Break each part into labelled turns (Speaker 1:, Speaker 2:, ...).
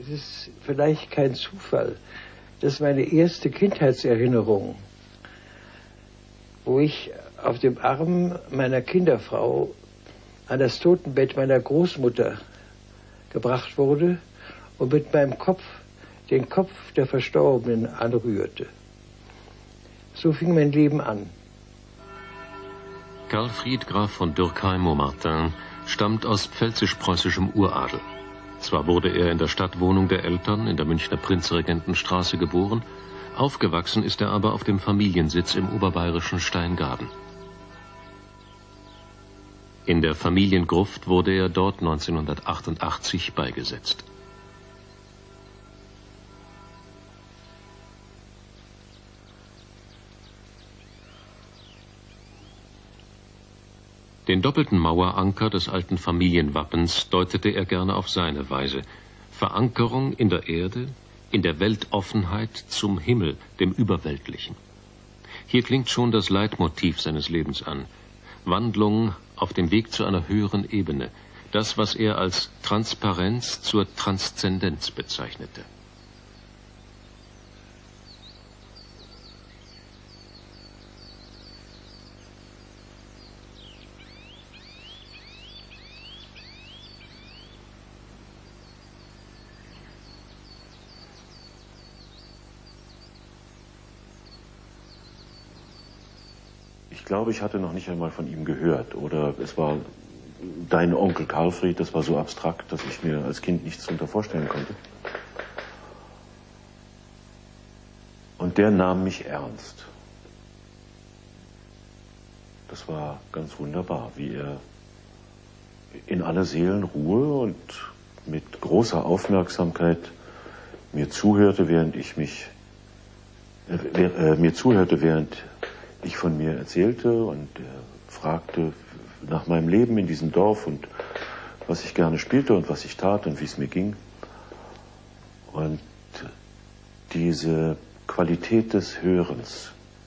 Speaker 1: Es ist vielleicht kein Zufall. Das ist meine erste Kindheitserinnerung, wo ich auf dem Arm meiner Kinderfrau an das Totenbett meiner Großmutter gebracht wurde und mit meinem Kopf den Kopf der Verstorbenen anrührte. So fing mein Leben an.
Speaker 2: Carl-Fried Graf von Dürckheim-Montmartin stammt aus pfälzisch-preußischem Uradel. Zwar wurde er in der Stadtwohnung der Eltern in der Münchner Prinzregentenstraße geboren, aufgewachsen ist er aber auf dem Familiensitz im oberbayerischen Steingaden. In der Familiengruft wurde er dort 1988 beigesetzt. Den doppelten Maueranker des alten Familienwappens deutete er gerne auf seine Weise. Verankerung in der Erde, in der Weltoffenheit zum Himmel, dem Überweltlichen. Hier klingt schon das Leitmotiv seines Lebens an. Wandlung auf dem Weg zu einer höheren Ebene. Das, was er als Transparenz zur Transzendenz bezeichnete.
Speaker 3: Ich glaube, ich hatte noch nicht einmal von ihm gehört. Oder es war dein Onkel Carl-Fried, das war so abstrakt, dass ich mir als Kind nichts darunter vorstellen konnte. Und der nahm mich ernst. Das war ganz wunderbar, wie er in aller Seelenruhe und mit großer Aufmerksamkeit mir zuhörte, während ich von mir erzählte und fragte nach meinem Leben in diesem Dorf und was ich gerne spielte und was ich tat und wie es mir ging. Und diese Qualität des Hörens,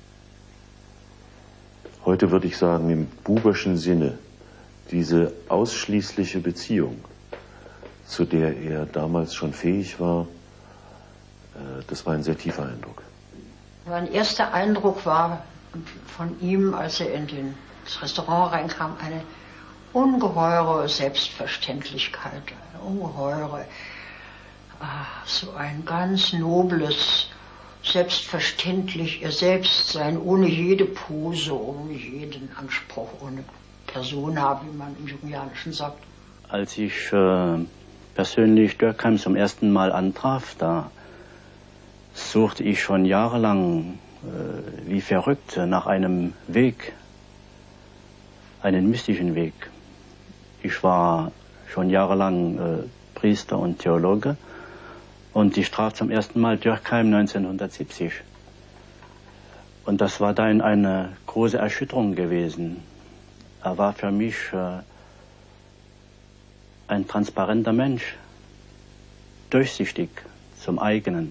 Speaker 3: heute würde ich sagen im Buberschen Sinne, diese ausschließliche Beziehung, zu der er damals schon fähig war, das war ein sehr tiefer Eindruck.
Speaker 4: Mein erster Eindruck war von ihm, als er in das Restaurant reinkam, eine ungeheure Selbstverständlichkeit, eine ungeheure, so ein ganz nobles, selbstverständlich ihr Selbstsein, ohne jede Pose, ohne jeden Anspruch, ohne Persona, wie man im Jungianischen sagt.
Speaker 5: Als ich persönlich Dürckheim zum ersten Mal antraf, da suchte ich schon jahrelang wie verrückt nach einem Weg, einen mystischen Weg. Ich war schon jahrelang Priester und Theologe und ich traf zum ersten Mal Dürckheim 1970. Und das war dann eine große Erschütterung gewesen. Er war für mich ein transparenter Mensch, durchsichtig zum eigenen.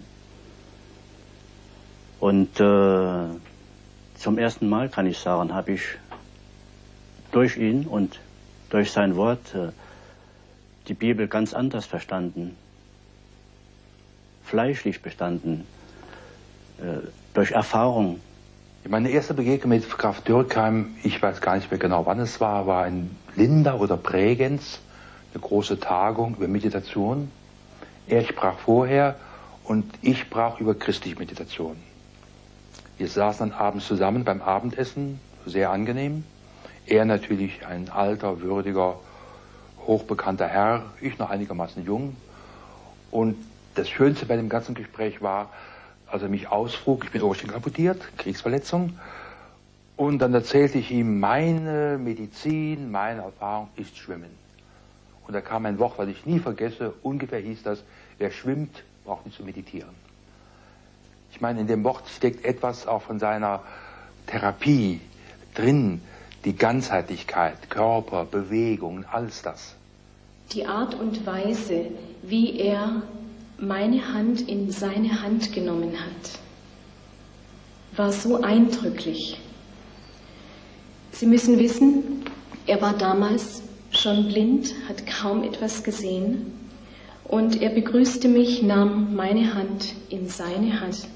Speaker 5: Und zum ersten Mal, kann ich sagen, habe ich durch ihn und durch sein Wort die Bibel ganz anders verstanden, fleischlich verstanden, durch Erfahrung.
Speaker 6: Meine erste Begegnung mit Graf Dürckheim, ich weiß gar nicht mehr genau wann es war in Linda oder Bregenz, eine große Tagung über Meditation. Er sprach vorher und ich sprach über christliche Meditation. Wir saßen dann abends zusammen beim Abendessen, sehr angenehm. Er natürlich ein alter, würdiger, hochbekannter Herr, ich noch einigermaßen jung. Und das Schönste bei dem ganzen Gespräch war, als er mich ausfrug, ich bin Oberschenkel amputiert, Kriegsverletzung. Und dann erzählte ich ihm, meine Medizin, meine Erfahrung ist Schwimmen. Und da kam ein Wort, was ich nie vergesse, ungefähr hieß das, wer schwimmt, braucht nicht zu meditieren. Ich meine, in dem Wort steckt etwas auch von seiner Therapie drin, die Ganzheitlichkeit, Körper, Bewegung, alles das.
Speaker 7: Die Art und Weise, wie er meine Hand in seine Hand genommen hat, war so eindrücklich. Sie müssen wissen, er war damals schon blind, hat kaum etwas gesehen Und er begrüßte mich, nahm meine Hand in seine Hand.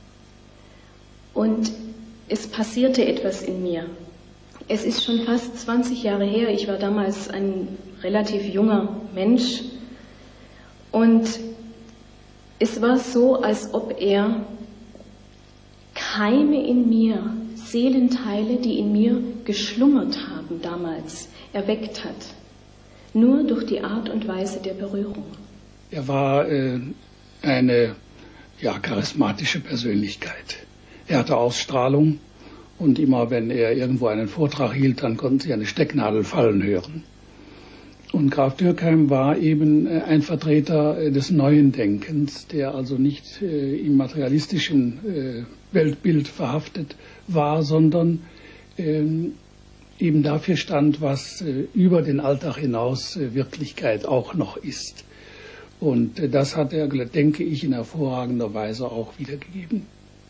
Speaker 7: Und es passierte etwas in mir. Es ist schon fast 20 Jahre her. Ich war damals ein relativ junger Mensch. Und es war so, als ob er Keime in mir, Seelenteile, die in mir geschlummert haben damals, erweckt hat. Nur durch die Art und Weise der Berührung.
Speaker 8: Er war eine charismatische Persönlichkeit. Er hatte Ausstrahlung und immer wenn er irgendwo einen Vortrag hielt, dann konnten Sie eine Stecknadel fallen hören. Und Graf Dürckheim war eben ein Vertreter des neuen Denkens, der also nicht im materialistischen Weltbild verhaftet war, sondern eben dafür stand, was über den Alltag hinaus Wirklichkeit auch noch ist. Und das hat er, denke ich, in hervorragender Weise auch wiedergegeben.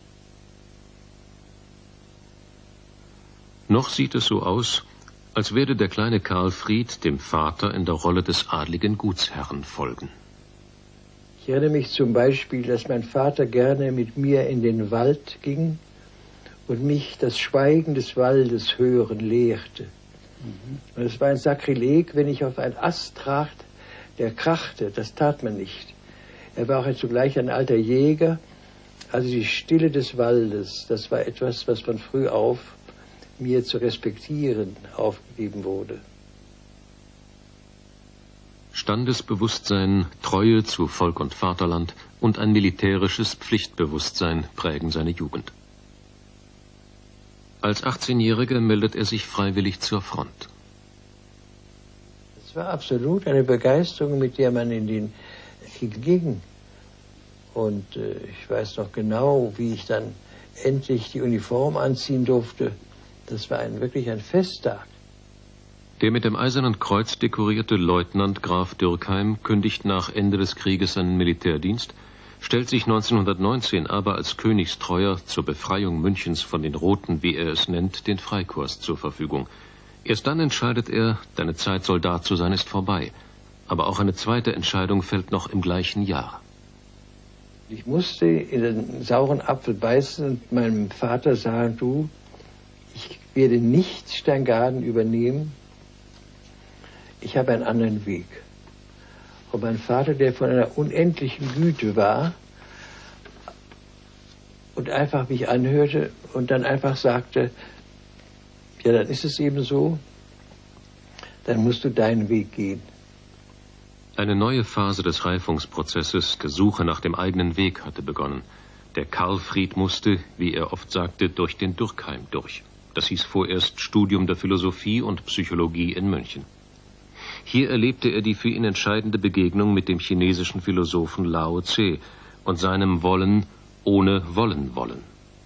Speaker 2: Noch sieht es so aus, als werde der kleine Karlfried dem Vater in der Rolle des adligen Gutsherrn folgen.
Speaker 1: Ich erinnere mich zum Beispiel, dass mein Vater gerne mit mir in den Wald ging und mich das Schweigen des Waldes hören lehrte. Und es war ein Sakrileg, wenn ich auf einen Ast trat, der krachte, das tat man nicht. Er war auch zugleich ein alter Jäger, also die Stille des Waldes, das war etwas, was von früh auf mir zu respektieren aufgegeben wurde.
Speaker 2: Standesbewusstsein, Treue zu Volk und Vaterland und ein militärisches Pflichtbewusstsein prägen seine Jugend. Als 18-Jähriger meldet er sich freiwillig zur Front.
Speaker 1: Es war absolut eine Begeisterung, mit der man in den Krieg ging. Und ich weiß noch genau, wie ich dann endlich die Uniform anziehen durfte. Das war wirklich ein Festtag.
Speaker 2: Der mit dem Eisernen Kreuz dekorierte Leutnant Graf Dürckheim kündigt nach Ende des Krieges seinen Militärdienst, stellt sich 1919 aber als Königstreuer zur Befreiung Münchens von den Roten, wie er es nennt, den Freikorps zur Verfügung. Erst dann entscheidet er, deine Zeit Soldat zu sein ist vorbei. Aber auch eine zweite Entscheidung fällt noch im gleichen Jahr.
Speaker 1: Ich musste in den sauren Apfel beißen und meinem Vater sagen, du, ich werde nicht Steingaden übernehmen, ich habe einen anderen Weg. Und mein Vater, der von einer unendlichen Güte war und einfach mich anhörte und dann einfach sagte, ja, dann ist es eben so, dann musst du deinen Weg gehen.
Speaker 2: Eine neue Phase des Reifungsprozesses, der Suche nach dem eigenen Weg, hatte begonnen. Der Karlfried musste, wie er oft sagte, durch den Dürckheim durch. Das hieß vorerst Studium der Philosophie und Psychologie in München. Hier erlebte er die für ihn entscheidende Begegnung mit dem chinesischen Philosophen Lao Tse und seinem Wollen ohne Wollen wollen.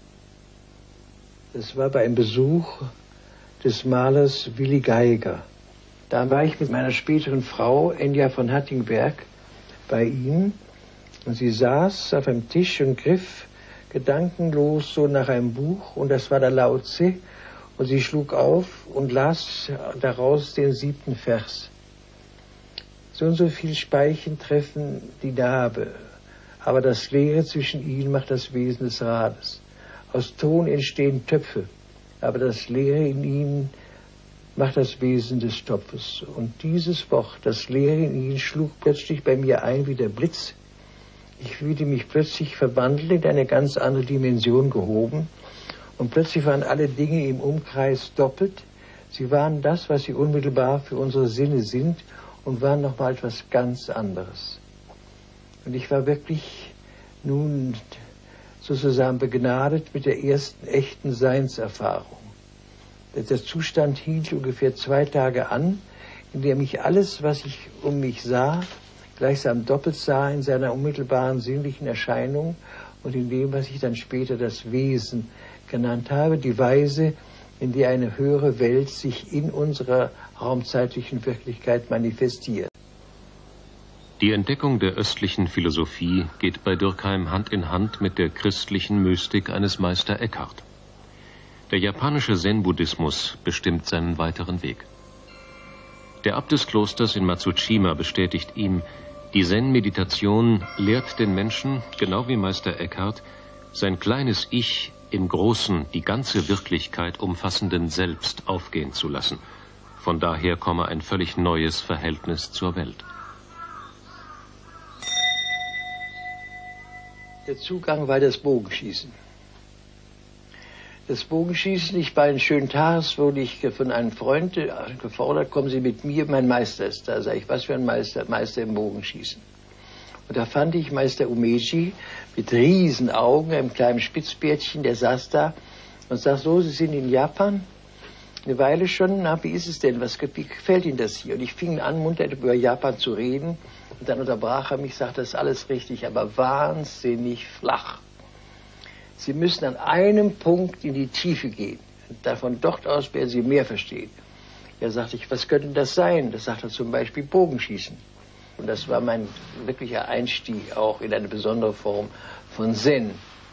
Speaker 1: Das war bei einem Besuch des Malers Willi Geiger. Da war ich mit meiner späteren Frau, Enja von Hattingberg, bei ihm. Und sie saß auf einem Tisch und griff gedankenlos so nach einem Buch. Und das war der Lao Tse. Und sie schlug auf und las daraus den 7. Vers. So und so viel Speichen treffen die Narbe, aber das Leere zwischen ihnen macht das Wesen des Rades. Aus Ton entstehen Töpfe, aber das Leere in ihnen macht das Wesen des Topfes. Und dieses Wort, das Leere in ihnen, schlug plötzlich bei mir ein wie der Blitz. Ich fühlte mich plötzlich verwandelt, in eine ganz andere Dimension gehoben. Und plötzlich waren alle Dinge im Umkreis doppelt. Sie waren das, was sie unmittelbar für unsere Sinne sind, und waren noch mal etwas ganz anderes. Und ich war wirklich nun sozusagen begnadet mit der ersten echten Seinserfahrung. Der Zustand hielt ungefähr 2 Tage an, in dem ich alles, was ich um mich sah, gleichsam doppelt sah in seiner unmittelbaren sinnlichen Erscheinung und in dem, was ich dann später das Wesen genannt habe, die Weise, in der eine höhere Welt sich in unserer raumzeitlichen Wirklichkeit manifestiert.
Speaker 2: Die Entdeckung der östlichen Philosophie geht bei Dürckheim Hand in Hand mit der christlichen Mystik eines Meister Eckhart. Der japanische Zen-Buddhismus bestimmt seinen weiteren Weg. Der Abt des Klosters in Matsushima bestätigt ihm, Die Zen-Meditation lehrt den Menschen, genau wie Meister Eckhart, sein kleines Ich im großen, die ganze Wirklichkeit umfassenden Selbst aufgehen zu lassen. Von daher komme ein völlig neues Verhältnis zur Welt.
Speaker 1: Der Zugang war das Bogenschießen. Das Bogenschießen, ich bei einem schönen Tages wurde ich von einem Freund gefordert, kommen Sie mit mir, mein Meister ist da. Sag ich, was für ein Meister im Bogenschießen. Und da fand ich Meister Umeji mit riesen Augen, einem kleinen Spitzbärtchen, der saß da und sagt, so, Sie sind in Japan? Eine Weile schon, na, wie ist es denn, wie gefällt Ihnen das hier? Und ich fing an, munter über Japan zu reden und dann unterbrach er mich, sagte, das ist alles richtig, aber wahnsinnig flach. Sie müssen an einem Punkt in die Tiefe gehen. Von dort aus werden Sie mehr verstehen. Ja, sagte ich, was könnte das sein? Das sagte er zum Beispiel Bogenschießen. Und das war mein wirklicher Einstieg auch in eine besondere Form von Zen.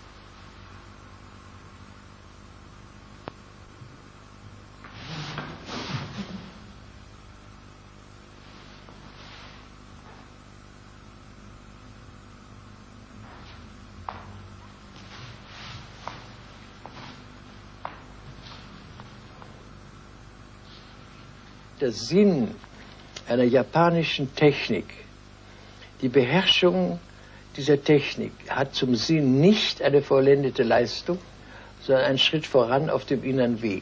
Speaker 1: Der Sinn einer japanischen Technik, die Beherrschung dieser Technik hat zum Sinn nicht eine vollendete Leistung, sondern einen Schritt voran auf dem inneren Weg.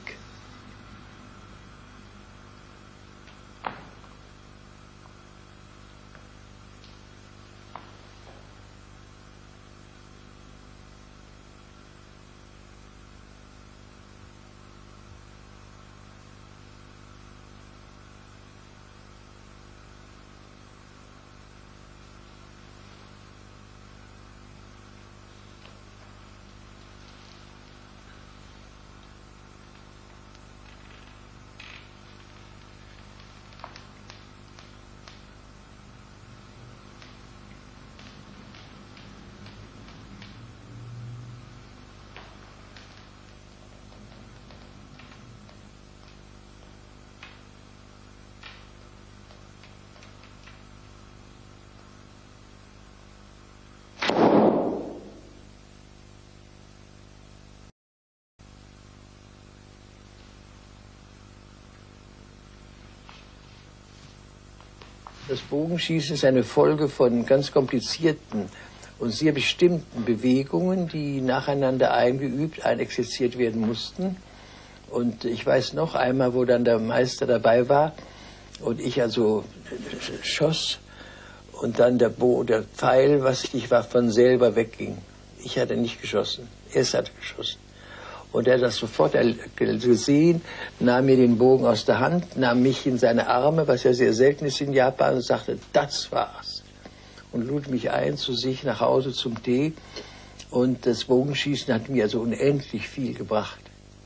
Speaker 1: Das Bogenschießen ist eine Folge von ganz komplizierten und sehr bestimmten Bewegungen, die nacheinander eingeübt, einexerziert werden mussten. Und ich weiß noch einmal, wo dann der Meister dabei war und ich also schoss und dann der Pfeil, was ich war, von selber wegging. Ich hatte nicht geschossen, er hatte geschossen. Und er hat das sofort gesehen, nahm mir den Bogen aus der Hand, nahm mich in seine Arme, was ja sehr selten ist in Japan, und sagte, das war's. Und lud mich ein zu sich nach Hause zum Tee. Und das Bogenschießen hat mir also unendlich viel gebracht.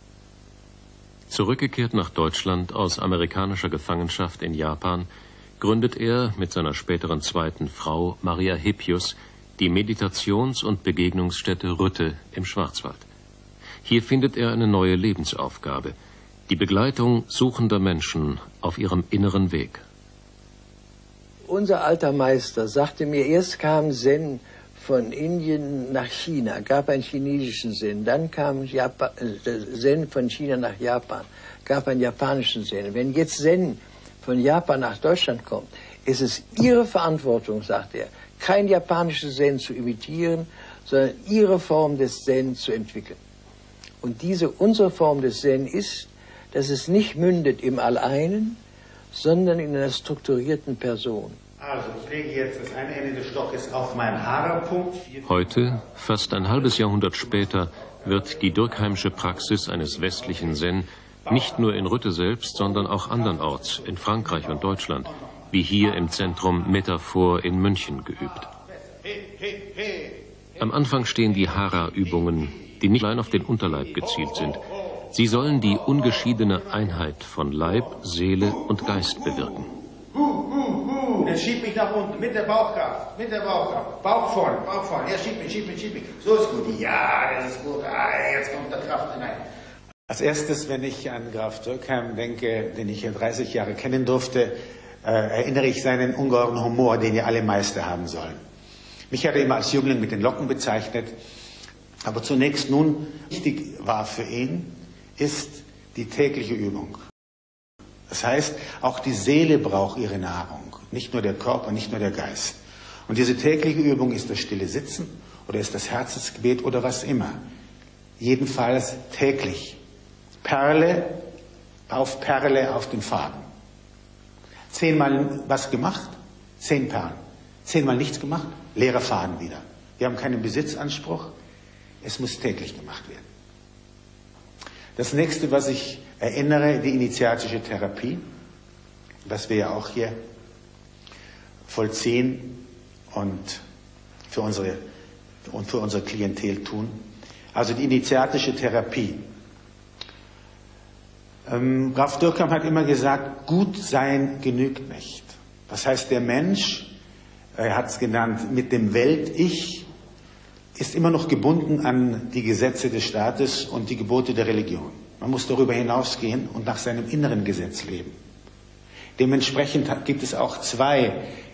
Speaker 2: Zurückgekehrt nach Deutschland aus amerikanischer Gefangenschaft in Japan, gründet er mit seiner späteren zweiten Frau Maria Hippius die Meditations- und Begegnungsstätte Rütte im Schwarzwald. Hier findet er eine neue Lebensaufgabe, die Begleitung suchender Menschen auf ihrem inneren Weg.
Speaker 1: Unser alter Meister sagte mir, erst kam Zen von Indien nach China, gab einen chinesischen Zen, dann kam Zen von China nach Japan, gab einen japanischen Zen. Wenn jetzt Zen von Japan nach Deutschland kommt, ist es Ihre Verantwortung, sagt er, kein japanisches Zen zu imitieren, sondern Ihre Form des Zen zu entwickeln. Und unsere Form des Zen ist, dass es nicht mündet im Alleinen, sondern in einer strukturierten Person.
Speaker 9: Also, ich lege jetzt das eine Ende des Stockes auf meinen Haarpunkt.
Speaker 2: Heute, fast ein halbes Jahrhundert später, wird die Durkheimsche Praxis eines westlichen Zen nicht nur in Rütte selbst, sondern auch andernorts in Frankreich und Deutschland, wie hier im Zentrum Metaphor in München geübt. Am Anfang stehen die Hara-Übungen, die nicht allein auf den Unterleib gezielt sind. Sie sollen die ungeschiedene Einheit von Leib, Seele und Geist bewirken.
Speaker 9: Jetzt schieb mich nach unten, mit der Bauchkraft, Bauch vorne, ja, schieb mich, so ist gut, ja, das ist gut, jetzt kommt der Kraft hinein. Als erstes, wenn ich an Graf Dürkheim denke, den ich ja 30 Jahre kennen durfte, erinnere ich seinen ungeheuren Humor, den ja alle Meister haben sollen. Mich hat er immer als Jüngling mit den Locken bezeichnet. Aber zunächst nun, wichtig war für ihn, ist die tägliche Übung. Das heißt, auch die Seele braucht ihre Nahrung, nicht nur der Körper, nicht nur der Geist. Und diese tägliche Übung ist das stille Sitzen oder ist das Herzensgebet oder was immer. Jedenfalls täglich. Perle auf den Faden. 10-mal was gemacht, 10 Perlen. 10-mal nichts gemacht, leerer Faden wieder. Wir haben keinen Besitzanspruch, es muss täglich gemacht werden. Das nächste, was ich erinnere, die initiatische Therapie, was wir ja auch hier vollziehen und für unsere Klientel tun. Also die initiatische Therapie. Graf Dürckheim hat immer gesagt, gut sein genügt nicht. Das heißt, der Mensch, er hat es genannt, mit dem Welt-Ich, ist immer noch gebunden an die Gesetze des Staates und die Gebote der Religion. Man muss darüber hinausgehen und nach seinem inneren Gesetz leben. Dementsprechend gibt es auch 2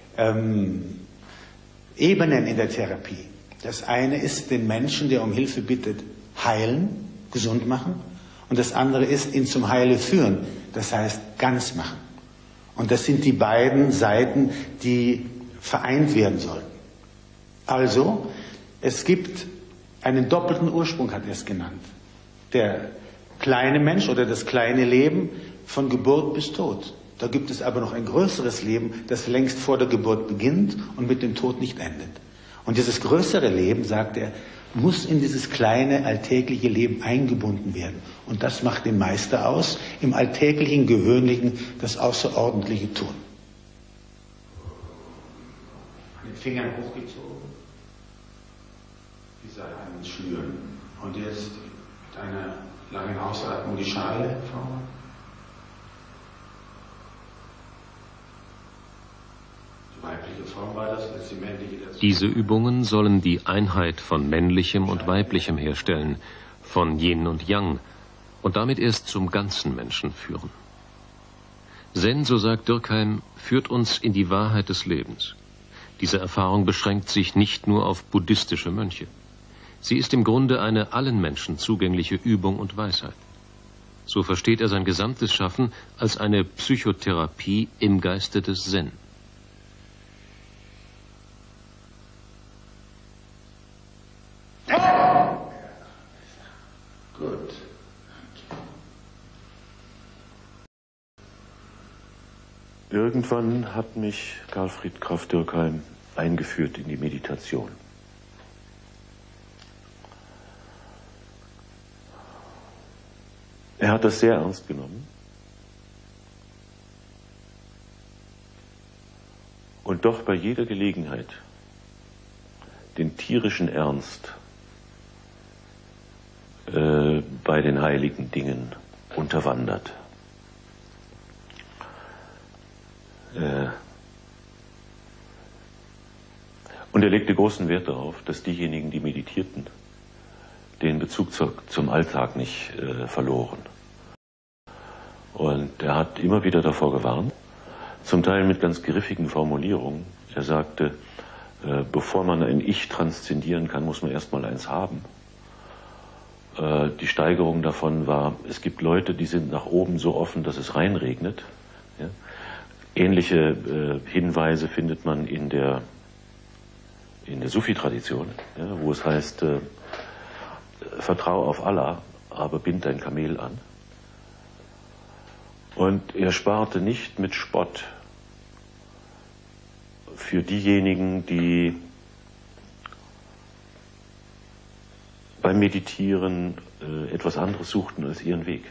Speaker 9: Ebenen in der Therapie. Das eine ist, den Menschen, der um Hilfe bittet, heilen, gesund machen. Und das andere ist, ihn zum Heile führen. Das heißt, ganz machen. Und das sind die beiden Seiten, die vereint werden sollen. Also, es gibt einen doppelten Ursprung, hat er es genannt. Der kleine Mensch oder das kleine Leben von Geburt bis Tod. Da gibt es aber noch ein größeres Leben, das längst vor der Geburt beginnt und mit dem Tod nicht endet. Und dieses größere Leben, sagt er, muss in dieses kleine alltägliche Leben eingebunden werden. Und das macht den Meister aus, im alltäglichen, gewöhnlichen, das außerordentliche Tun. An den Fingern hochgezogen, die Seiten schnüren. Und jetzt mit einer langen Ausatmung die Schale vorne. Die weibliche Form war das, als die männliche dazu.
Speaker 2: Diese Übungen sollen die Einheit von Männlichem und Weiblichem herstellen, von Yin und Yang, und damit erst zum ganzen Menschen führen. Zen, so sagt Dürckheim, führt uns in die Wahrheit des Lebens. Diese Erfahrung beschränkt sich nicht nur auf buddhistische Mönche. Sie ist im Grunde eine allen Menschen zugängliche Übung und Weisheit. So versteht er sein gesamtes Schaffen als eine Psychotherapie im Geiste des Zen.
Speaker 9: Gut.
Speaker 3: Irgendwann hat mich Karl-Fried Graf Dürckheim eingeführt in die Meditation. Er hat das sehr ernst genommen. Und doch bei jeder Gelegenheit den tierischen Ernst bei den heiligen Dingen unterwandert. Und er legte großen Wert darauf, dass diejenigen, die meditierten, den Bezug zum Alltag nicht verloren. Und er hat immer wieder davor gewarnt, zum Teil mit ganz griffigen Formulierungen. Er sagte, bevor man ein Ich transzendieren kann, muss man erstmal eins haben. Die Steigerung davon war, es gibt Leute, die sind nach oben so offen, dass es reinregnet. Ja? Ähnliche Hinweise findet man in der Sufi-Tradition, ja, wo es heißt, vertrau auf Allah, aber bind dein Kamel an. Und er sparte nicht mit Spott für diejenigen, die beim Meditieren etwas anderes suchten als ihren Weg.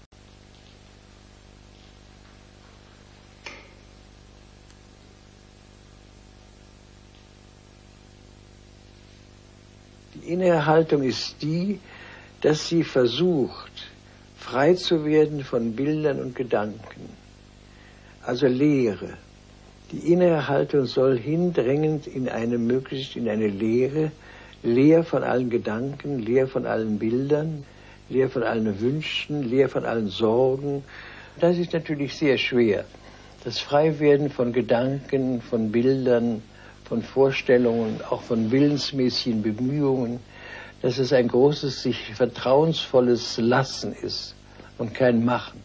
Speaker 1: Die innere Haltung ist die, dass sie versucht, frei zu werden von Bildern und Gedanken. Also Leere. Die innere Haltung soll hindrängend in eine Leere, leer von allen Gedanken, leer von allen Bildern, leer von allen Wünschen, leer von allen Sorgen. Das ist natürlich sehr schwer. Das Freiwerden von Gedanken, von Bildern, von Vorstellungen, auch von willensmäßigen Bemühungen, dass es ein großes, sich vertrauensvolles Lassen ist und kein Machen.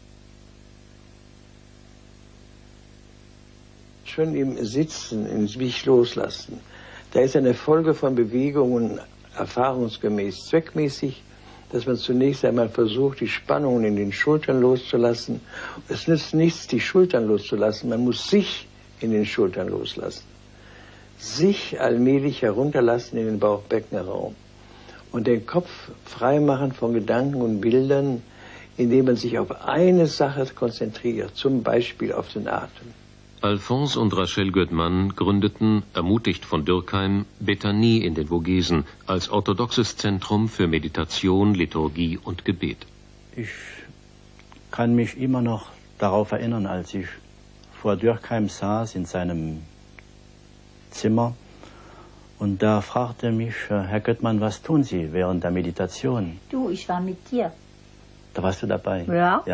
Speaker 1: Schon im Sitzen, im sich loslassen, da ist eine Folge von Bewegungen erfahrungsgemäß zweckmäßig, dass man zunächst einmal versucht, die Spannungen in den Schultern loszulassen. Es nützt nichts, die Schultern loszulassen, man muss sich in den Schultern loslassen. Sich allmählich herunterlassen in den Bauchbeckenraum und den Kopf freimachen von Gedanken und Bildern, indem man sich auf eine Sache konzentriert, zum Beispiel auf den Atem.
Speaker 2: Alphonse und Rachel Goettmann gründeten, ermutigt von Dürkheim, Bethanie in den Vogesen als orthodoxes Zentrum für Meditation, Liturgie und Gebet.
Speaker 5: Ich kann mich immer noch darauf erinnern, als ich vor Dürkheim saß in seinem Zimmer und da fragte mich Herr Goettmann, was tun Sie während der Meditation?
Speaker 10: Du, ich war mit dir.
Speaker 5: Da warst du dabei?
Speaker 10: Ja.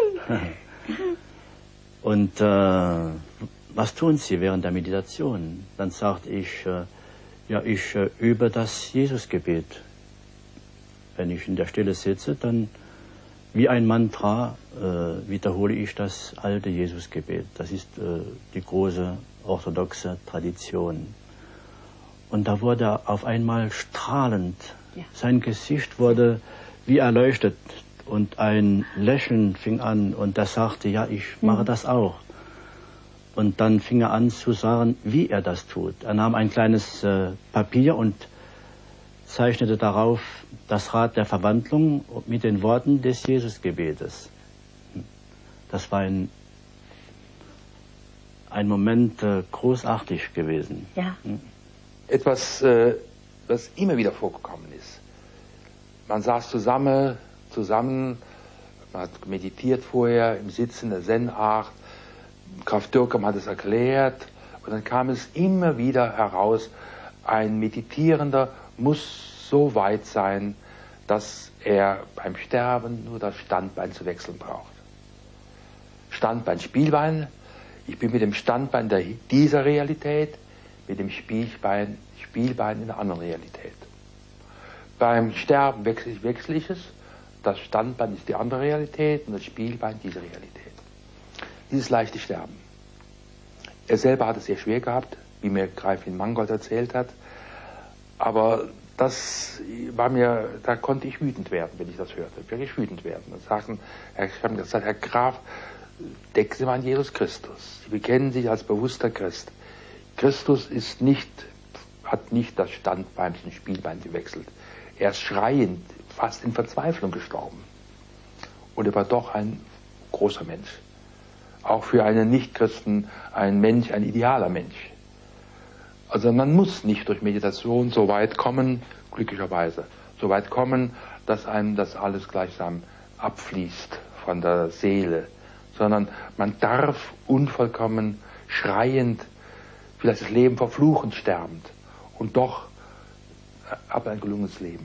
Speaker 5: Und was tun Sie während der Meditation? Dann sagte ich, ich übe das Jesusgebet. Wenn ich in der Stille sitze, dann wie ein Mantra wiederhole ich das alte Jesusgebet. Das ist die große orthodoxe Tradition. Und da wurde er auf einmal strahlend. Ja. Sein Gesicht wurde wie erleuchtet. Und ein Lächeln fing an und er sagte, ja, ich mache das auch. Und dann fing er an zu sagen, wie er das tut. Er nahm ein kleines Papier und zeichnete darauf das Rad der Verwandlung mit den Worten des Jesusgebetes. Das war ein Moment großartig gewesen.
Speaker 10: Ja.
Speaker 6: Etwas, was immer wieder vorgekommen ist. Man saß zusammen, man hat meditiert vorher, im Sitzen der Zen-Art, Graf Dürkheim hat es erklärt, und dann kam es immer wieder heraus, ein Meditierender muss so weit sein, dass er beim Sterben nur das Standbein zu wechseln braucht. Standbein, Spielbein, ich bin mit dem Standbein dieser Realität, mit dem Spielbein in der anderen Realität. Beim Sterben wechsle ich es. Das Standbein ist die andere Realität und das Spielbein diese Realität. Dieses leichte Sterben. Er selber hat es sehr schwer gehabt, wie mir Gräfin Mangold erzählt hat. Aber das war mir, da konnte ich wütend werden, wenn ich das hörte. Wirklich wütend werden. Und sagten, ich habe gesagt, Herr Graf, denken Sie mal an Jesus Christus. Sie bekennen sich als bewusster Christ. Christus hat nicht das Standbein zum Spielbein gewechselt. Er ist schreiend, fast in Verzweiflung gestorben. Und er war doch ein großer Mensch. Auch für einen Nichtchristen ein Mensch, ein idealer Mensch. Also man muss nicht durch Meditation so weit kommen, glücklicherweise, so weit kommen, dass einem das alles gleichsam abfließt von der Seele, sondern man darf unvollkommen, schreiend, vielleicht das Leben verfluchend sterbend und doch aber ein gelungenes Leben.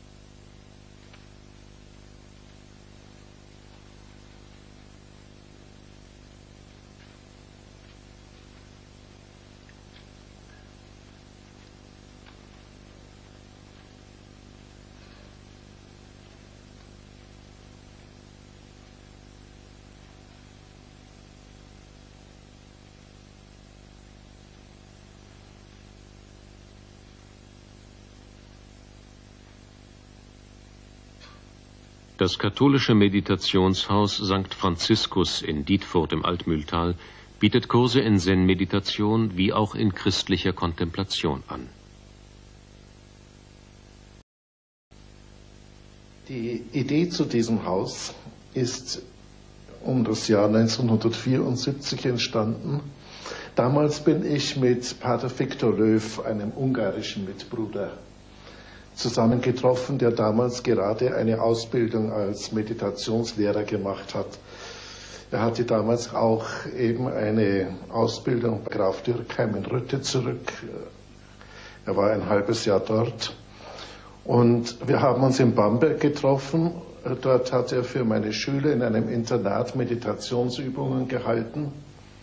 Speaker 2: Das katholische Meditationshaus St. Franziskus in Dietfurt im Altmühltal bietet Kurse in Zen-Meditation wie auch in christlicher Kontemplation an.
Speaker 11: Die Idee zu diesem Haus ist um das Jahr 1974 entstanden. Damals bin ich mit Pater Viktor Löw, einem ungarischen Mitbruder, zusammengetroffen, der damals gerade eine Ausbildung als Meditationslehrer gemacht hat. Er hatte damals auch eben eine Ausbildung bei Graf Dürkheim in Rütte zurück. Er war ein halbes Jahr dort. Und wir haben uns in Bamberg getroffen. Dort hat er für meine Schüler in einem Internat Meditationsübungen gehalten.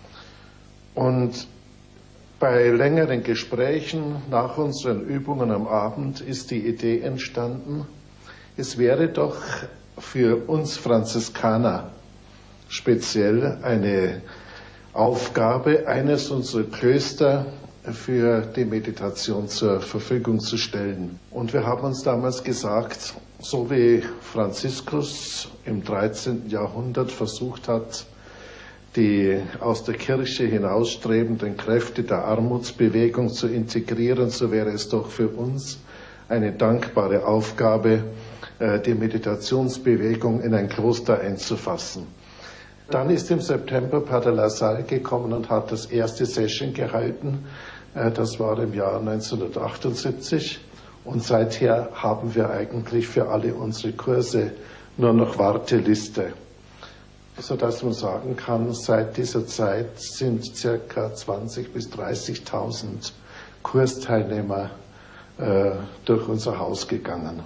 Speaker 11: Und bei längeren Gesprächen nach unseren Übungen am Abend ist die Idee entstanden, es wäre doch für uns Franziskaner speziell eine Aufgabe, eines unserer Klöster für die Meditation zur Verfügung zu stellen. Und wir haben uns damals gesagt, so wie Franziskus im 13. Jahrhundert versucht hat, die aus der Kirche hinausstrebenden Kräfte der Armutsbewegung zu integrieren, so wäre es doch für uns eine dankbare Aufgabe, die Meditationsbewegung in ein Kloster einzufassen. Dann ist im September Pater Lassalle gekommen und hat das erste Session gehalten. Das war im Jahr 1978. Und seither haben wir eigentlich für alle unsere Kurse nur noch Warteliste, sodass man sagen kann, seit dieser Zeit sind ca. 20.000 bis 30.000 Kursteilnehmer durch unser Haus gegangen.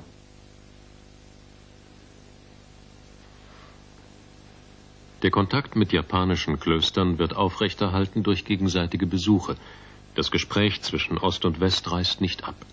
Speaker 2: Der Kontakt mit japanischen Klöstern wird aufrechterhalten durch gegenseitige Besuche. Das Gespräch zwischen Ost und West reißt nicht ab.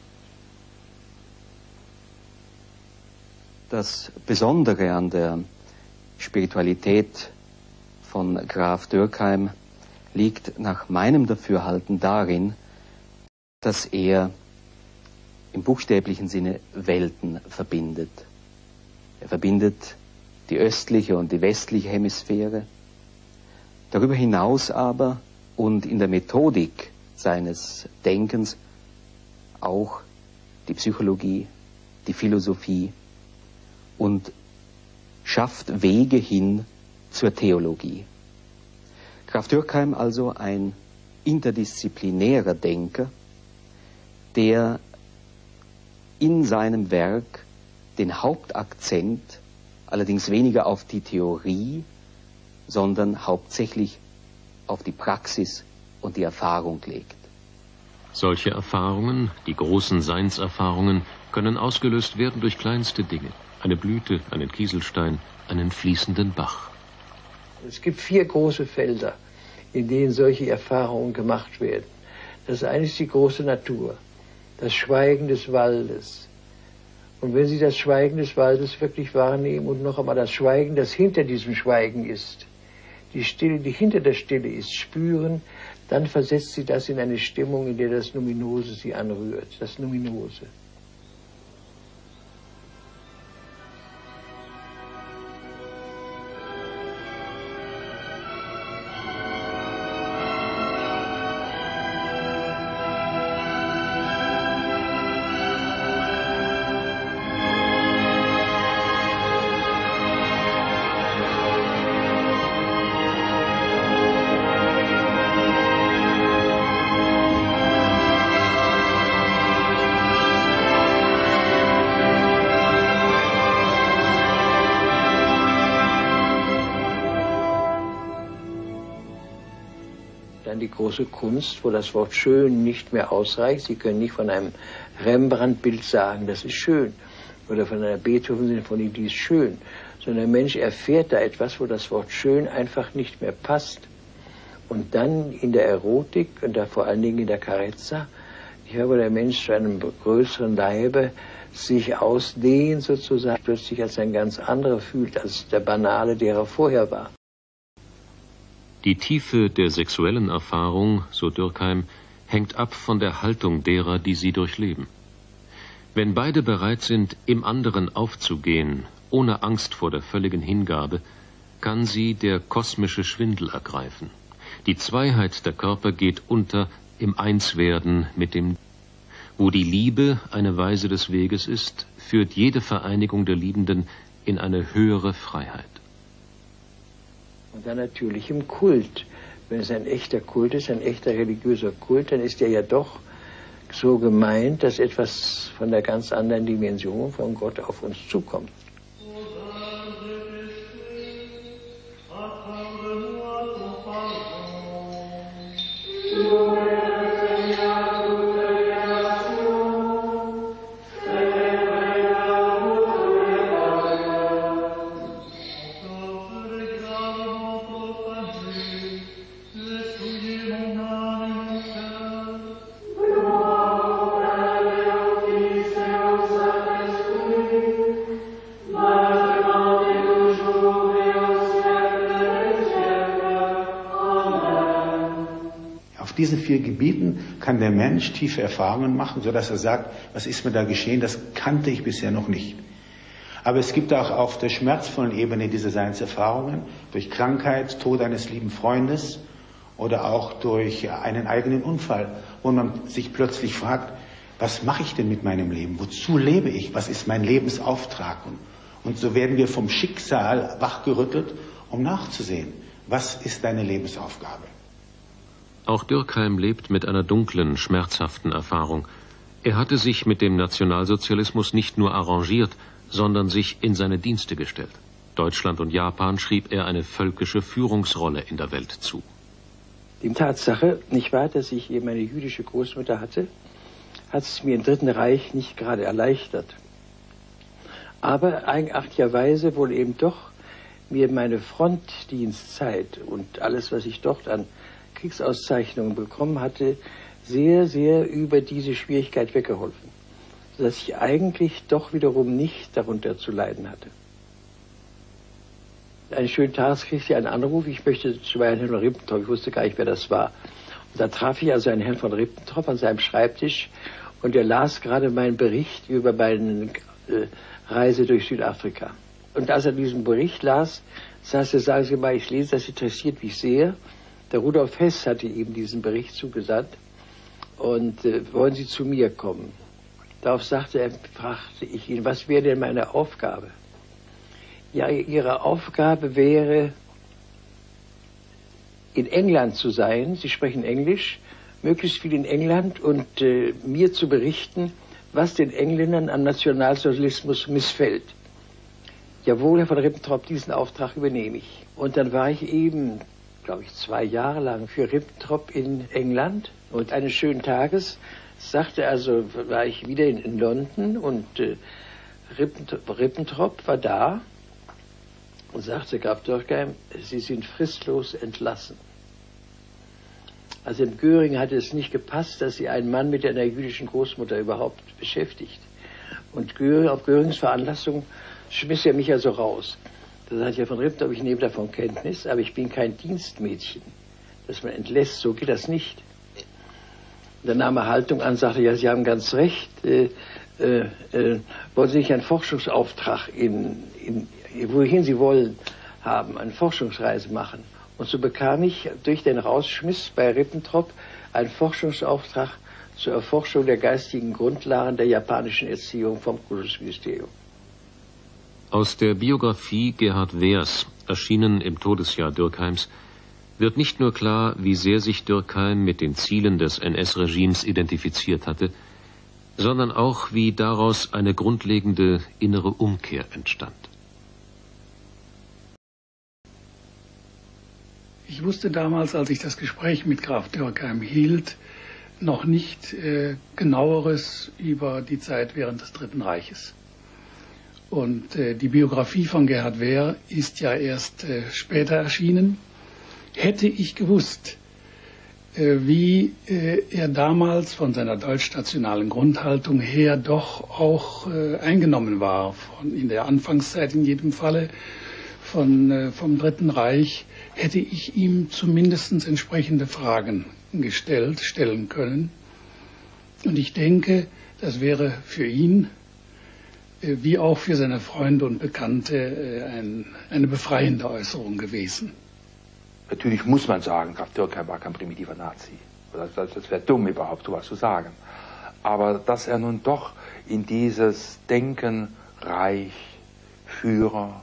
Speaker 10: Das Besondere an der Spiritualität von Graf Dürckheim liegt nach meinem Dafürhalten darin, dass er im buchstäblichen Sinne Welten verbindet. Er verbindet die östliche und die westliche Hemisphäre. Darüber hinaus aber und in der Methodik seines Denkens auch die Psychologie, die Philosophie und schafft Wege hin zur Theologie. Graf Dürckheim also ein interdisziplinärer Denker, der in seinem Werk den Hauptakzent allerdings weniger auf die Theorie, sondern hauptsächlich auf die Praxis und die Erfahrung legt.
Speaker 2: Solche Erfahrungen, die großen Seinserfahrungen, können ausgelöst werden durch kleinste Dinge. Eine Blüte, einen Kieselstein, einen fließenden Bach.
Speaker 1: Es gibt 4 große Felder, in denen solche Erfahrungen gemacht werden. Das eine ist die große Natur, das Schweigen des Waldes. Und wenn Sie das Schweigen des Waldes wirklich wahrnehmen und noch einmal das Schweigen, das hinter diesem Schweigen ist, die Stille, die hinter der Stille ist, spüren, dann versetzt Sie das in eine Stimmung, in der das Numinose Sie anrührt, das Numinose. Die große Kunst, wo das Wort schön nicht mehr ausreicht. Sie können nicht von einem Rembrandt-Bild sagen, das ist schön, oder von einer Beethoven-Sinfonie, die ist schön, sondern der Mensch erfährt da etwas, wo das Wort schön einfach nicht mehr passt. Und dann in der Erotik und da vor allen Dingen in der Carezza, wo der Mensch zu einem größeren Leibe sich ausdehnt sozusagen, plötzlich als ein ganz anderer fühlt, als der Banale, der er vorher war.
Speaker 2: Die Tiefe der sexuellen Erfahrung, so Dürckheim, hängt ab von der Haltung derer, die sie durchleben. Wenn beide bereit sind, im anderen aufzugehen, ohne Angst vor der völligen Hingabe, kann sie der kosmische Schwindel ergreifen. Die Zweiheit der Körper geht unter im Einswerden mit dem. Wo die Liebe eine Weise des Weges ist, führt jede Vereinigung der Liebenden in eine höhere Freiheit.
Speaker 1: Und dann natürlich im Kult. Wenn es ein echter Kult ist, ein echter religiöser Kult, dann ist er ja doch so gemeint, dass etwas von der ganz anderen Dimension von Gott auf uns zukommt.
Speaker 9: diesen 4 Gebieten kann der Mensch tiefe Erfahrungen machen, sodass er sagt, was ist mir da geschehen, das kannte ich bisher noch nicht. Aber es gibt auch auf der schmerzvollen Ebene diese Seinserfahrungen, durch Krankheit, Tod eines lieben Freundes oder auch durch einen eigenen Unfall, wo man sich plötzlich fragt, was mache ich denn mit meinem Leben? Wozu lebe ich? Was ist mein Lebensauftrag? Und so werden wir vom Schicksal wachgerüttelt, um nachzusehen, was ist deine Lebensaufgabe?
Speaker 2: Auch Dürkheim lebt mit einer dunklen, schmerzhaften Erfahrung. Er hatte sich mit dem Nationalsozialismus nicht nur arrangiert, sondern sich in seine Dienste gestellt. Deutschland und Japan schrieb er eine völkische Führungsrolle in der Welt zu.
Speaker 1: Die Tatsache, nicht wahr, dass ich eben eine jüdische Großmutter hatte, hat es mir im Dritten Reich nicht gerade erleichtert. Aber eigenartigerweise wohl eben doch mir meine Frontdienstzeit und alles, was ich dort an Kriegsauszeichnungen bekommen hatte, sehr, sehr über diese Schwierigkeit weggeholfen, sodass ich eigentlich doch wiederum nicht darunter zu leiden hatte. Eines schönen Tages kriegte ich einen Anruf, ich möchte zu Herrn von Ribbentrop, ich wusste gar nicht, wer das war. Und da traf ich also einen Herrn von Ribbentrop an seinem Schreibtisch und er las gerade meinen Bericht über meine Reise durch Südafrika. Und als er diesen Bericht las, sagte er, sagen Sie mal, ich lese, das interessiert mich sehr. Der Rudolf Hess hatte ihm diesen Bericht zugesandt und wollen Sie zu mir kommen? Darauf fragte ich ihn, was wäre denn meine Aufgabe? Ja, Ihre Aufgabe wäre, in England zu sein, Sie sprechen Englisch, möglichst viel in England und mir zu berichten, was den Engländern am Nationalsozialismus missfällt. Jawohl, Herr von Ribbentrop, diesen Auftrag übernehme ich. Und dann war ich eben, glaube ich, 2 Jahre lang für Ribbentrop in England. Und eines schönen Tages war ich wieder in London und Ribbentrop war da und sagte, Graf Dürkheim, Sie sind fristlos entlassen. Also dem Göring hatte es nicht gepasst, dass sie einen Mann mit einer jüdischen Großmutter überhaupt beschäftigt. Und auf Görings Veranlassung schmiss er mich also raus. Da sagte ich, Herr von Ribbentrop, ich nehme davon Kenntnis, aber ich bin kein Dienstmädchen, das man entlässt, so geht das nicht. Und dann nahm er Haltung an, sagte, ja, Sie haben ganz recht, wollen Sie nicht einen Forschungsauftrag wohin Sie wollen, haben, eine Forschungsreise machen. Und so bekam ich durch den Rausschmiss bei Ribbentrop einen Forschungsauftrag zur Erforschung der geistigen Grundlagen der japanischen Erziehung vom Kultusministerium.
Speaker 2: Aus der Biografie Gerhard Wehrs, erschienen im Todesjahr Dürkheims, wird nicht nur klar, wie sehr sich Dürkheim mit den Zielen des NS-Regimes identifiziert hatte, sondern auch, wie daraus eine grundlegende innere Umkehr entstand.
Speaker 8: Ich wusste damals, als ich das Gespräch mit Graf Dürkheim hielt, noch nicht genaueres über die Zeit während des Dritten Reiches. Und die Biografie von Gerhard Wehr ist ja erst später erschienen. Hätte ich gewusst, wie er damals von seiner deutschnationalen Grundhaltung her doch auch eingenommen war, in der Anfangszeit in jedem Falle vom Dritten Reich, hätte ich ihm zumindest entsprechende Fragen stellen können. Und ich denke, das wäre für ihn, wie auch für seine Freunde und Bekannte, eine befreiende Äußerung gewesen.
Speaker 6: Natürlich muss man sagen, Graf Dürkheim war kein primitiver Nazi. Das wäre dumm, überhaupt sowas zu sagen. Aber dass er nun doch in dieses Denken, Reich, Führer,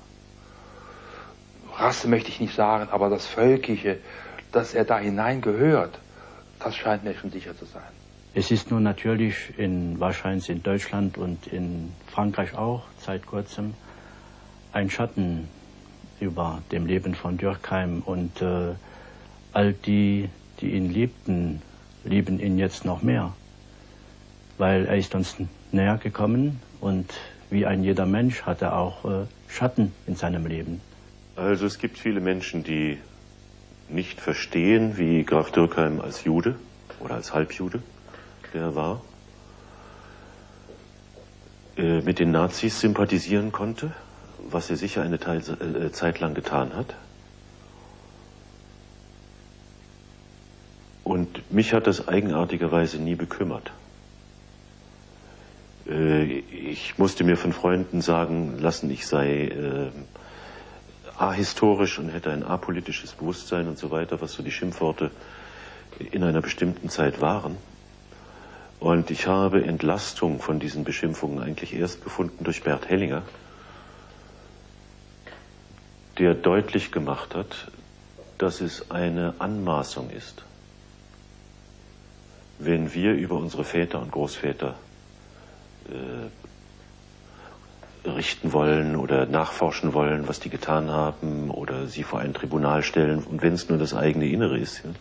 Speaker 6: Rasse möchte ich nicht sagen, aber das Völkische, dass er da hineingehört, das scheint mir schon sicher zu sein.
Speaker 5: Es ist nun natürlich wahrscheinlich in Deutschland und in Frankreich auch seit kurzem ein Schatten über dem Leben von Dürkheim und all die ihn liebten, lieben ihn jetzt noch mehr, weil er ist uns näher gekommen und wie ein jeder Mensch hat er auch Schatten in seinem Leben.
Speaker 3: Also es gibt viele Menschen, die nicht verstehen, wie Graf Dürkheim als Jude oder als Halbjude, der er war, mit den Nazis sympathisieren konnte, was er sicher eine Zeit lang getan hat. Und mich mich hat das eigenartigerweise nie bekümmert. Ich musste mir von Freunden sagen lassen, ich sei ahistorisch und hätte ein apolitisches Bewusstsein und so weiter, was so die Schimpfworte in einer bestimmten Zeit waren. Und ich habe Entlastung von diesen Beschimpfungen eigentlich erst gefunden durch Bert Hellinger, der deutlich gemacht hat, dass es eine Anmaßung ist, wenn wir über unsere Väter und Großväter richten wollen oder nachforschen wollen, was die getan haben, oder sie vor ein Tribunal stellen, und wenn es nur das eigene Innere ist. Ja.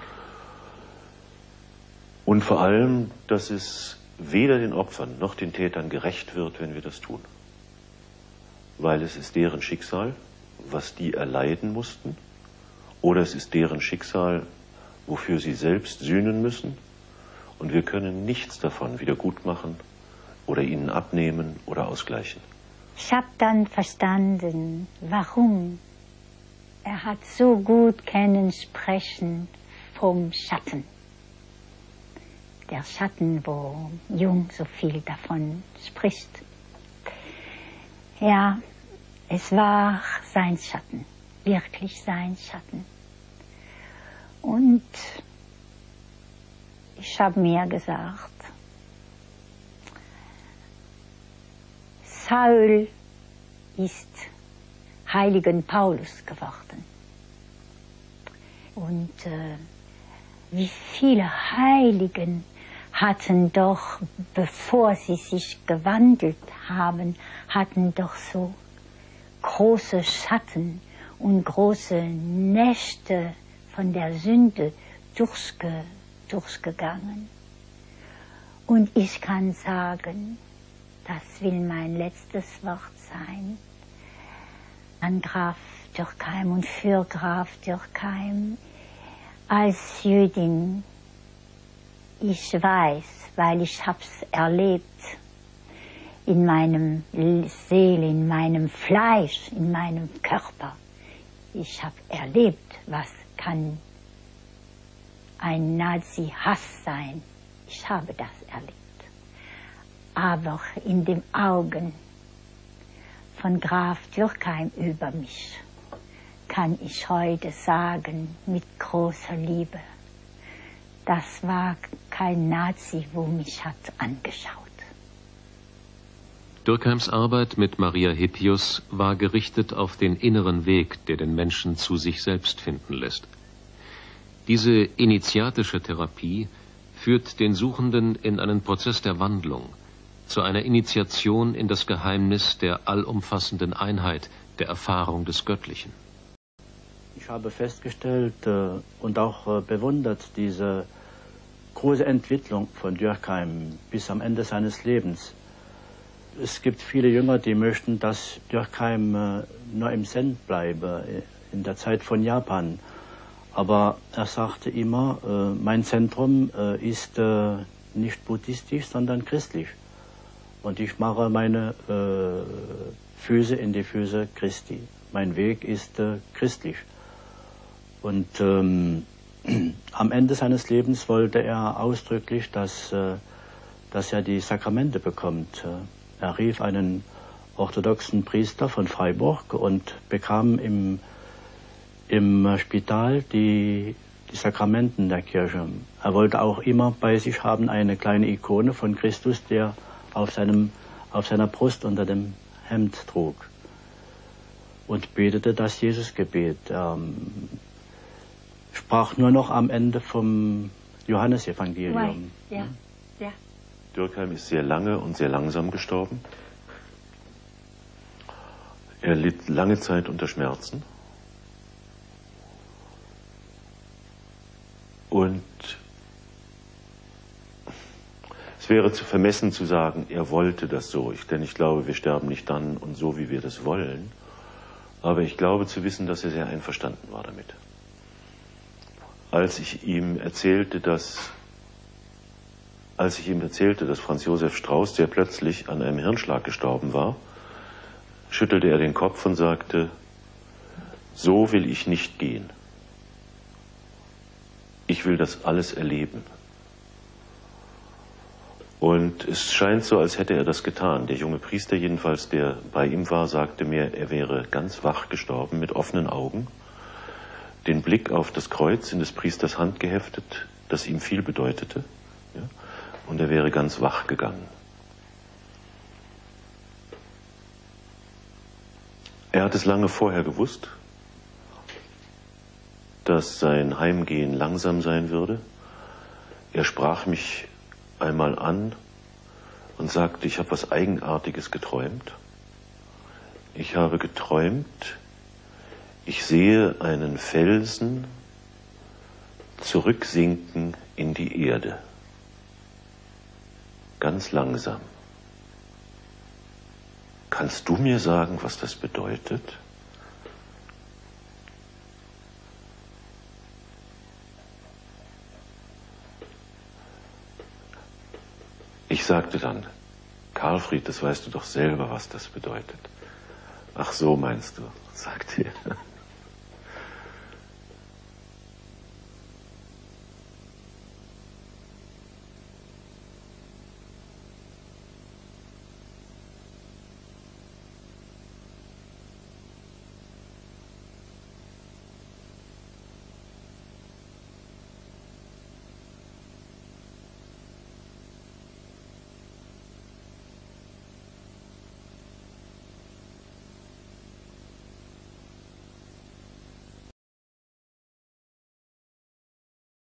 Speaker 3: Und vor allem, dass es weder den Opfern noch den Tätern gerecht wird, wenn wir das tun. Weil es ist deren Schicksal, was die erleiden mussten, oder es ist deren Schicksal, wofür sie selbst sühnen müssen, und wir können nichts davon wieder gut machen oder ihnen abnehmen oder ausgleichen.
Speaker 12: Ich habe dann verstanden, warum er hat so gut können sprechen vom Schatten. Der Schatten, wo Jung so viel davon spricht. Ja, es war sein Schatten, wirklich sein Schatten. Und ich habe mir gesagt, Saul ist heiligen Paulus geworden. Und wie viele Heiligen hatten doch, bevor sie sich gewandelt haben, hatten doch so große Schatten und große Nächte von der Sünde durchgegangen. Und ich kann sagen, das will mein letztes Wort sein, an Graf Dürkheim und für Graf Dürkheim. Als Jüdin, ich weiß, weil ich hab's erlebt, in meinem Seele, in meinem Fleisch, in meinem Körper. Ich habe erlebt, was kann ein Nazi-Hass sein. Ich habe das erlebt. Aber in den Augen von Graf Dürkheim über mich kann ich heute sagen, mit großer Liebe, das war kein Nazi, wo mich hat angeschaut.
Speaker 2: Dürkheims Arbeit mit Maria Hippius war gerichtet auf den inneren Weg, der den Menschen zu sich selbst finden lässt. Diese initiatische Therapie führt den Suchenden in einen Prozess der Wandlung, zu einer Initiation in das Geheimnis der allumfassenden Einheit, der Erfahrung des Göttlichen.
Speaker 5: Ich habe festgestellt und auch bewundert diese große Entwicklung von Dürkheim bis am Ende seines Lebens. Es gibt viele Jünger, die möchten, dass Dürkheim nur im Zen bleibe, in der Zeit von Japan. Aber er sagte immer, mein Zentrum ist nicht buddhistisch, sondern christlich. Und ich mache meine Füße in die Füße Christi. Mein Weg ist christlich. Und am Ende seines Lebens wollte er ausdrücklich, dass er die Sakramente bekommt. Er rief einen orthodoxen Priester von Freiburg und bekam im Spital die Sakramenten der Kirche. Er wollte auch immer bei sich haben eine kleine Ikone von Christus, der auf seiner Brust unter dem Hemd trug. Und betete das Jesusgebet. Sprach nur noch am Ende vom Johannesevangelium.
Speaker 12: Ja, ja.
Speaker 3: Dürkheim ist sehr lange und sehr langsam gestorben. Er litt lange Zeit unter Schmerzen. Und es wäre zu vermessen zu sagen, er wollte das so. Denn ich glaube, wir sterben nicht dann und so, wie wir das wollen. Aber ich glaube zu wissen, dass er sehr einverstanden war damit. Als ich ihm erzählte, dass Franz Josef Strauß sehr plötzlich an einem Hirnschlag gestorben war, schüttelte er den Kopf und sagte, so will ich nicht gehen. Ich will das alles erleben. Und es scheint so, als hätte er das getan. Der junge Priester jedenfalls, der bei ihm war, sagte mir, er wäre ganz wach gestorben, mit offenen Augen, den Blick auf das Kreuz in des Priesters Hand geheftet, das ihm viel bedeutete, ja, und er wäre ganz wach gegangen. Er hat es lange vorher gewusst, dass sein Heimgehen langsam sein würde. Er sprach mich einmal an und sagte, ich habe was Eigenartiges geträumt. Ich habe geträumt, ich sehe einen Felsen zurücksinken in die Erde. Ganz langsam. Kannst du mir sagen, was das bedeutet? Ich sagte dann, Karlfried, das weißt du doch selber, was das bedeutet. Ach so meinst du, sagte er.